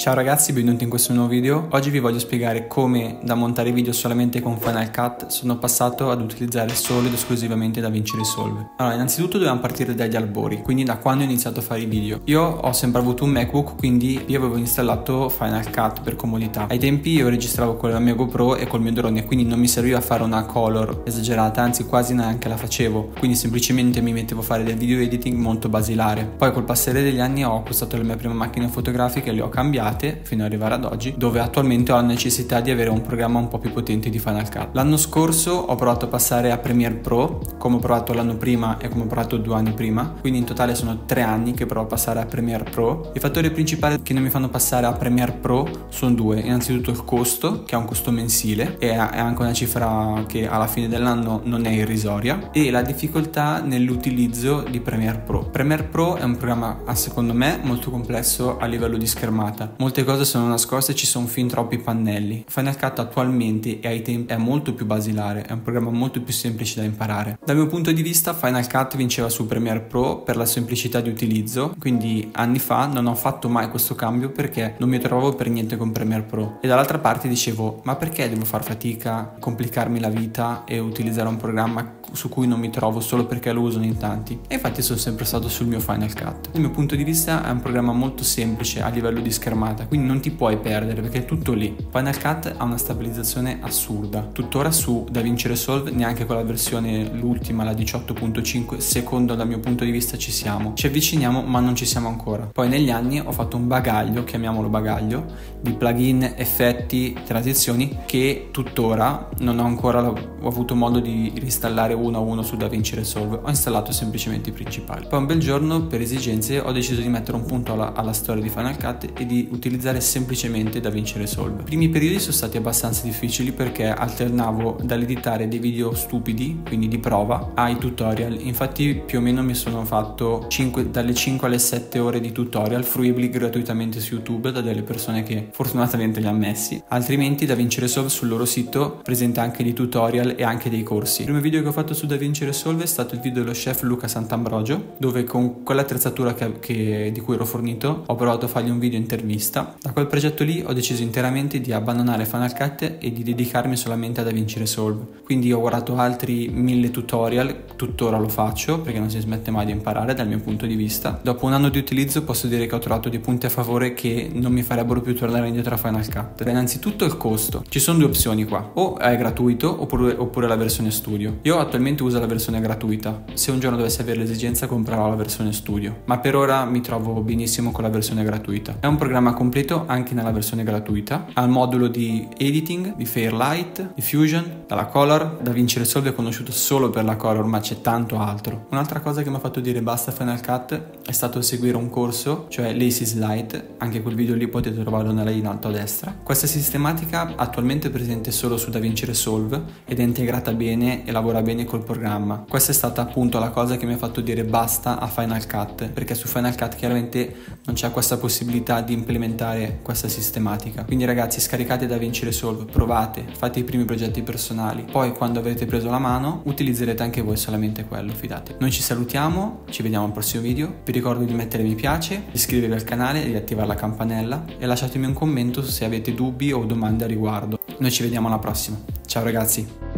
Ciao ragazzi, benvenuti in questo nuovo video. Oggi vi voglio spiegare come da montare video solamente con Final Cut sono passato ad utilizzare solo ed esclusivamente DaVinci Resolve. Allora, innanzitutto dobbiamo partire dagli albori, quindi da quando ho iniziato a fare i video. Io ho sempre avuto un MacBook, quindi io avevo installato Final Cut per comodità. Ai tempi io registravo con la mia GoPro e col mio drone, quindi non mi serviva fare una color esagerata, anzi quasi neanche la facevo, quindi semplicemente mi mettevo a fare del video editing molto basilare. Poi col passare degli anni ho acquistato la mia prima macchina fotografica e le ho cambiate fino ad arrivare ad oggi, dove attualmente ho la necessità di avere un programma un po' più potente di Final Cut. L'anno scorso ho provato a passare a Premiere Pro, come ho provato l'anno prima e come ho provato 2 anni prima, quindi in totale sono 3 anni che provo a passare a Premiere Pro. I fattori principali che non mi fanno passare a Premiere Pro sono due: innanzitutto il costo, che è un costo mensile e è anche una cifra che alla fine dell'anno non è irrisoria, e la difficoltà nell'utilizzo di Premiere Pro. Premiere Pro è un programma, secondo me, molto complesso a livello di schermata. Molte cose sono nascoste e ci sono fin troppi pannelli. Final Cut attualmente e ai tempi è molto più basilare, è un programma molto più semplice da imparare. Dal mio punto di vista Final Cut vinceva su Premiere Pro per la semplicità di utilizzo, quindi anni fa non ho fatto mai questo cambio perché non mi trovavo per niente con Premiere Pro, e dall'altra parte dicevo: ma perché devo far fatica, complicarmi la vita e utilizzare un programma su cui non mi trovo solo perché lo usano in tanti? E infatti sono sempre stato sul mio Final Cut. Dal mio punto di vista è un programma molto semplice a livello di schermata, quindi non ti puoi perdere perché è tutto lì. Final Cut ha una stabilizzazione assurda. Tuttora su DaVinci Resolve, neanche con la versione l'ultima, la 18.5, secondo dal mio punto di vista ci siamo. Ci avviciniamo ma non ci siamo ancora. Poi negli anni ho fatto un bagaglio, chiamiamolo bagaglio, di plugin, effetti, transizioni che tuttora non ho ancora avuto modo di installare uno a uno su DaVinci Resolve. Ho installato semplicemente i principali. Poi un bel giorno, per esigenze, ho deciso di mettere un punto alla storia di Final Cut e di utilizzare semplicemente DaVinci Resolve. I primi periodi sono stati abbastanza difficili perché alternavo dall'editare dei video stupidi, quindi di prova, ai tutorial. Infatti più o meno mi sono fatto dalle 5 alle 7 ore di tutorial fruibili gratuitamente su YouTube da delle persone che fortunatamente li hanno messi. Altrimenti DaVinci Resolve sul loro sito presenta anche dei tutorial e anche dei corsi. Il primo video che ho fatto su DaVinci Resolve è stato il video dello chef Luca Sant'Ambrogio, dove con quell'attrezzatura di cui ero fornito ho provato a fargli un video intervista. Da quel progetto lì ho deciso interamente di abbandonare Final Cut e di dedicarmi solamente a DaVinci Resolve. Quindi ho guardato altri 1000 tutorial, tuttora lo faccio perché non si smette mai di imparare dal mio punto di vista. Dopo un anno di utilizzo posso dire che ho trovato dei punti a favore che non mi farebbero più tornare indietro a Final Cut. Innanzitutto il costo. Ci sono due opzioni qua: o è gratuito oppure la versione studio. Io attualmente uso la versione gratuita. Se un giorno dovessi avere l'esigenza comprerò la versione studio, ma per ora mi trovo benissimo con la versione gratuita. È un programma completo anche nella versione gratuita, ha il modulo di editing, di Fairlight, di Fusion, dalla color. DaVinci Resolve è conosciuto solo per la color, ma c'è tanto altro. Un'altra cosa che mi ha fatto dire basta Final Cut è stato seguire un corso, cioè Lazy Slide. Anche quel video lì potete trovarlo nella in alto a destra. Questa sistematica attualmente è presente solo su DaVinci Resolve ed è integrata bene e lavora bene col programma. Questa è stata appunto la cosa che mi ha fatto dire basta a Final Cut, perché su Final Cut chiaramente non c'è questa possibilità di implementare questa sistematica. Quindi ragazzi, scaricate DaVinci Resolve, provate, fate i primi progetti personali, poi quando avrete preso la mano utilizzerete anche voi solamente quello, fidate. Noi ci salutiamo, ci vediamo al prossimo video. Vi ricordo di mettere mi piace, di iscrivervi al canale, di attivare la campanella e lasciatemi un commento se avete dubbi o domande a riguardo. Noi ci vediamo alla prossima. Ciao ragazzi.